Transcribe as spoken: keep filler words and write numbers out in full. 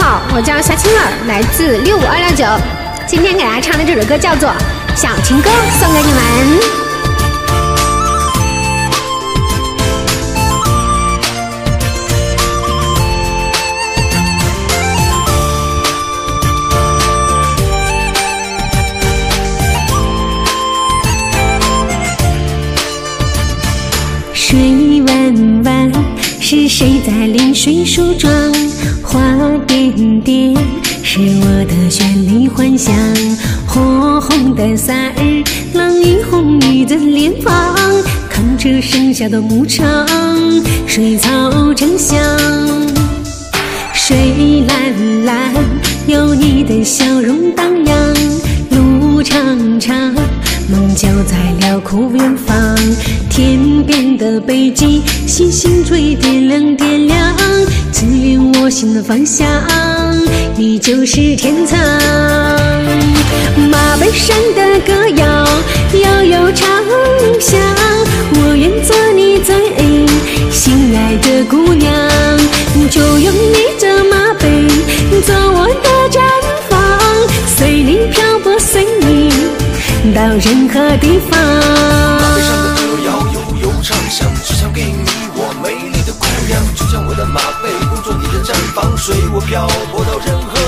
好，我叫夏青儿，来自六五二六九。今天给大家唱的这首歌叫做《小情歌》，送给你们。水弯弯，是谁在临水梳妆？花点点，是我的绚丽幻想。火红的伞儿，朗映红你的脸庞。看着剩下的牧场，水草正香。水蓝蓝，有你的笑容荡漾。路长长，梦就在辽阔远方。天边的北极，星星坠点亮点亮，指引我心的方向，你就是天堂。马背上的歌谣，悠悠长响，我愿做你最心爱的姑娘，就用你的马背做我的毡房，随你漂泊，随你到任何地方。 马背上的歌谣悠悠长响，只想给你我美丽的姑娘，就像我的马背，工作你的毡房，随我漂泊到任何